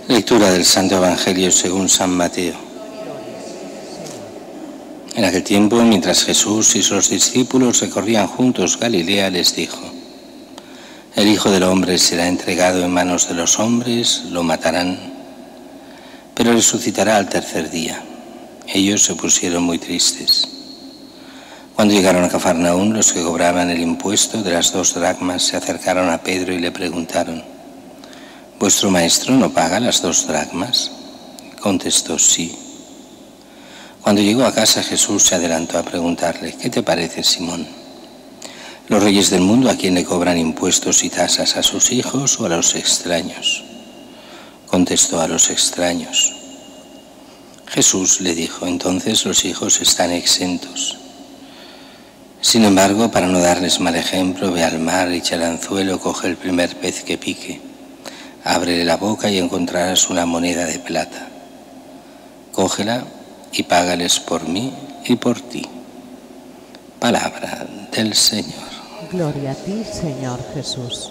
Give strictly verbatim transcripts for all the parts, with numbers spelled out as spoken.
Lectura del Santo Evangelio según San Mateo. En aquel tiempo, mientras Jesús y sus discípulos recorrían juntos Galilea, les dijo: El Hijo del Hombre será entregado en manos de los hombres, lo matarán, pero resucitará al tercer día. Ellos se pusieron muy tristes. Cuando llegaron a Cafarnaún, los que cobraban el impuesto de las dos dracmas se acercaron a Pedro y le preguntaron: ¿Vuestro maestro no paga las dos dracmas? Contestó: sí. Cuando llegó a casa, Jesús se adelantó a preguntarle: ¿Qué te parece, Simón? ¿Los reyes del mundo a quién le cobran impuestos y tasas, a sus hijos o a los extraños? Contestó: a los extraños. Jesús le dijo: entonces los hijos están exentos. Sin embargo, para no darles mal ejemplo, ve al mar, echa el anzuelo, coge el primer pez que pique, ábrele la boca y encontrarás una moneda de plata. Cógela y págales por mí y por ti. Palabra del Señor. Gloria a ti, Señor Jesús.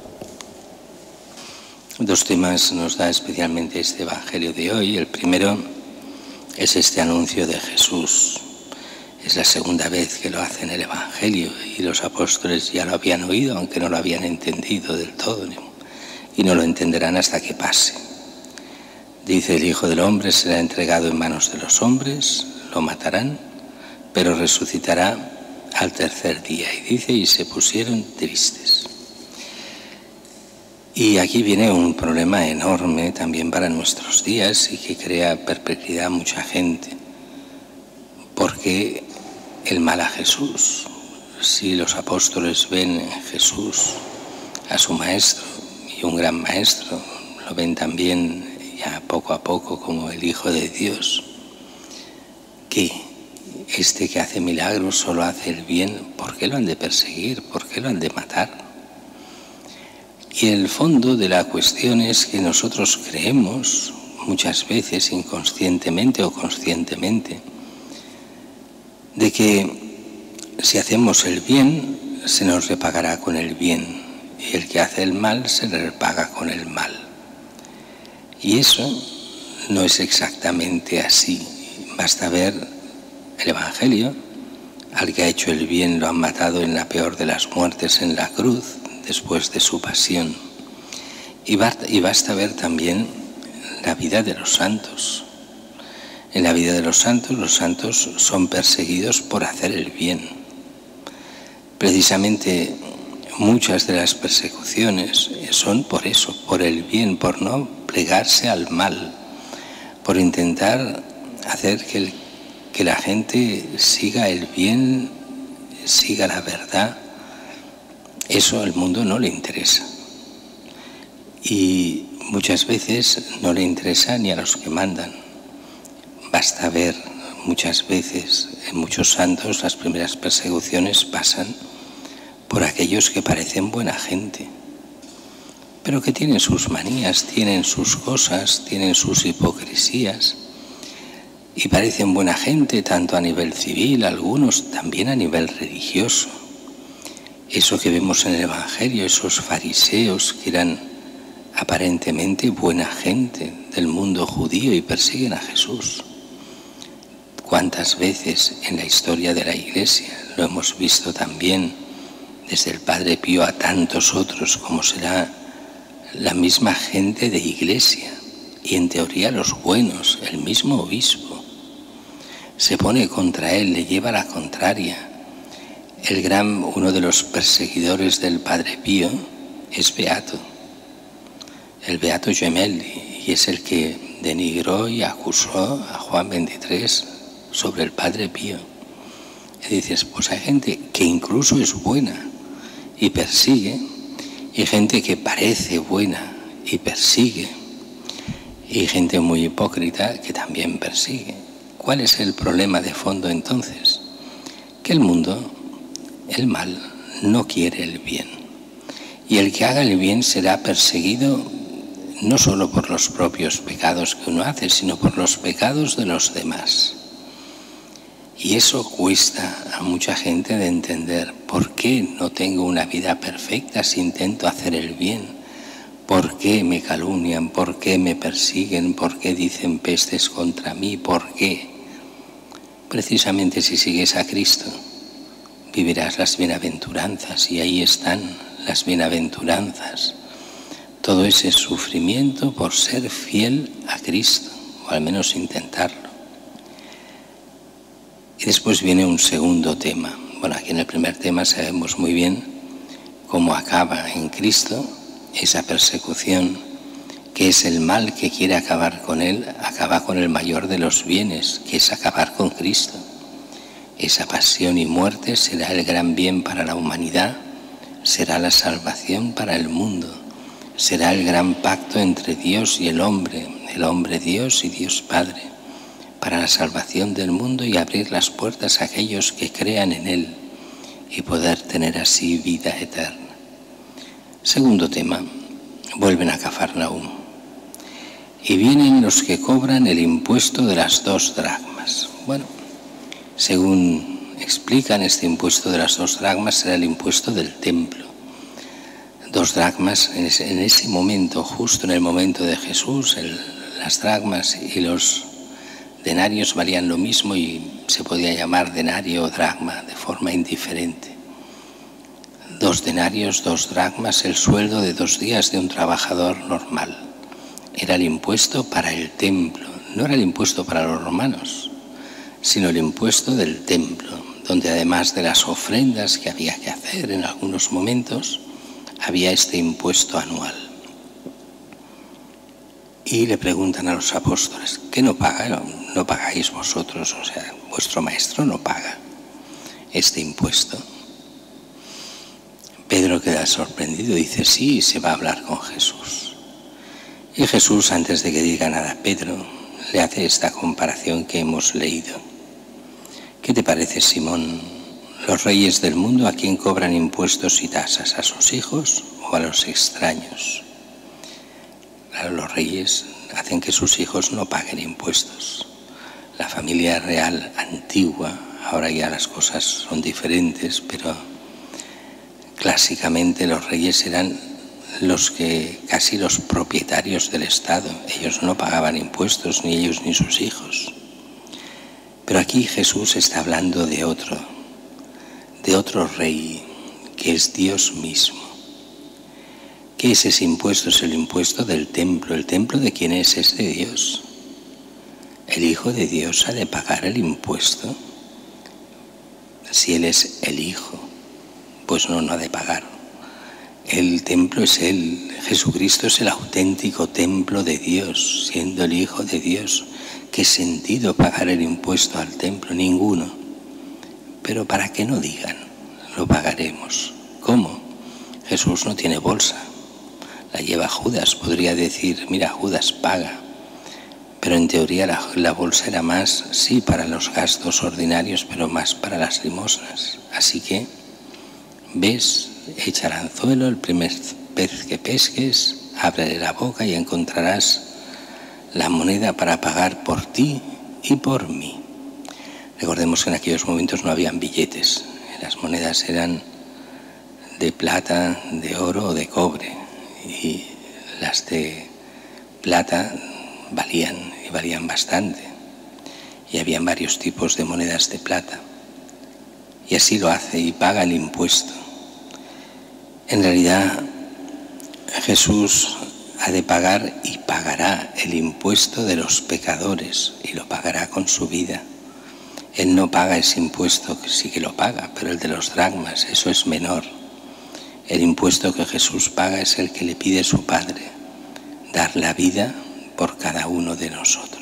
Dos temas nos da especialmente este Evangelio de hoy. El primero es este anuncio de Jesús. Es la segunda vez que lo hace en el Evangelio y los apóstoles ya lo habían oído, aunque no lo habían entendido del todo, y no lo entenderán hasta que pase. Dice: el Hijo del Hombre será entregado en manos de los hombres, lo matarán, pero resucitará al tercer día. Y dice: y se pusieron tristes. Y aquí viene un problema enorme también para nuestros días y que crea perplejidad a mucha gente. ¿Por qué el mal a Jesús? Si los apóstoles ven en Jesús a su maestro, y un gran maestro, lo ven también ya poco a poco como el Hijo de Dios, que este que hace milagros solo hace el bien, ¿por qué lo han de perseguir? ¿Por qué lo han de matar? Y el fondo de la cuestión es que nosotros creemos, muchas veces inconscientemente o conscientemente, de que si hacemos el bien, se nos repagará con el bien, y el que hace el mal se le repaga con el mal. Y eso no es exactamente así. Basta ver el Evangelio: al que ha hecho el bien lo han matado en la peor de las muertes, en la cruz, después de su pasión. Y basta ver también la vida de los santos. En la vida de los santos, los santos son perseguidos por hacer el bien. Precisamente muchas de las persecuciones son por eso, por el bien, por no plegarse al mal, por intentar hacer que, el, que la gente siga el bien, siga la verdad. Eso al mundo no le interesa. Y muchas veces no le interesa ni a los que mandan. Basta ver muchas veces, en muchos santos, las primeras persecuciones pasan por aquellos que parecen buena gente, pero que tienen sus manías, tienen sus cosas, tienen sus hipocresías, y parecen buena gente tanto a nivel civil, algunos también a nivel religioso. Eso que vemos en el Evangelio, esos fariseos que eran aparentemente buena gente del mundo judío y persiguen a Jesús. ¿Cuántas veces en la historia de la Iglesia lo hemos visto también, desde el Padre Pío a tantos otros, como será la misma gente de Iglesia, y en teoría los buenos, el mismo obispo, se pone contra él, le lleva la contraria? El gran, uno de los perseguidores del Padre Pío es beato, el beato Gemelli, y es el que denigró y acusó a Juan veintitrés sobre el Padre Pío. Y dices, pues hay gente que incluso es buena y persigue, y gente que parece buena y persigue, y gente muy hipócrita que también persigue. ¿Cuál es el problema de fondo entonces? Que el mundo, el mal, no quiere el bien. Y el que haga el bien será perseguido no solo por los propios pecados que uno hace, sino por los pecados de los demás. Y eso cuesta a mucha gente de entender. ¿Por qué no tengo una vida perfecta si intento hacer el bien? ¿Por qué me calumnian? ¿Por qué me persiguen? ¿Por qué dicen pestes contra mí? ¿Por qué? Precisamente si sigues a Cristo, vivirás las bienaventuranzas, y ahí están las bienaventuranzas. Todo ese sufrimiento por ser fiel a Cristo, o al menos intentarlo. Y después viene un segundo tema. Bueno, aquí en el primer tema sabemos muy bien cómo acaba en Cristo esa persecución, que es el mal que quiere acabar con él, acaba con el mayor de los bienes, que es acabar con Cristo. Esa pasión y muerte será el gran bien para la humanidad, será la salvación para el mundo, será el gran pacto entre Dios y el hombre, el hombre Dios y Dios Padre, para la salvación del mundo y abrir las puertas a aquellos que crean en Él y poder tener así vida eterna. Segundo tema, vuelven a Cafarnaúm y vienen los que cobran el impuesto de las dos dracmas. Bueno, según explican, este impuesto de las dos dracmas será el impuesto del templo. Dos dracmas, en ese, en ese momento, justo en el momento de Jesús, el, las dracmas y los denarios valían lo mismo y se podía llamar denario o dracma de forma indiferente. Dos denarios, dos dracmas, el sueldo de dos días de un trabajador normal. Era el impuesto para el templo, no era el impuesto para los romanos, sino el impuesto del templo, donde además de las ofrendas que había que hacer en algunos momentos, había este impuesto anual. Y le preguntan a los apóstoles, ¿qué no paga? No, no pagáis vosotros, o sea, vuestro maestro no paga este impuesto. Pedro queda sorprendido, dice, sí, se va a hablar con Jesús. Y Jesús, antes de que diga nada a Pedro, le hace esta comparación que hemos leído. ¿Qué te parece, Simón? ¿Los reyes del mundo a quién cobran impuestos y tasas? ¿A sus hijos o a los extraños? Claro, los reyes hacen que sus hijos no paguen impuestos. La familia real antigua, ahora ya las cosas son diferentes, pero clásicamente los reyes eran los que, casi los propietarios del Estado. Ellos no pagaban impuestos, ni ellos ni sus hijos. Pero aquí Jesús está hablando de otro, de otro rey, que es Dios mismo. ¿Qué es ese impuesto? Es el impuesto del templo. ¿El templo de quién es? Es de Dios. ¿El Hijo de Dios ha de pagar el impuesto? Si Él es el Hijo, pues no, no ha de pagar. El templo es Él. Jesucristo es el auténtico templo de Dios, siendo el Hijo de Dios. ¿Qué sentido pagar el impuesto al templo? Ninguno. Pero para que no digan, lo pagaremos. ¿Cómo? Jesús no tiene bolsa. La lleva Judas. Podría decir, mira, Judas paga. Pero en teoría la, la bolsa era más, sí, para los gastos ordinarios, pero más para las limosnas. Así que, ves, echa el anzuelo, el primer pez que pesques, ábrele la boca y encontrarás la moneda para pagar por ti y por mí. Recordemos que en aquellos momentos no habían billetes. Las monedas eran de plata, de oro o de cobre. Y las de plata valían, y valían bastante. Y habían varios tipos de monedas de plata. Y así lo hace y paga el impuesto. En realidad, Jesús ha de pagar y pagará el impuesto de los pecadores, y lo pagará con su vida. Él no paga ese impuesto, que sí que lo paga, pero el de los dracmas, eso es menor. El impuesto que Jesús paga es el que le pide su Padre, dar la vida por cada uno de nosotros.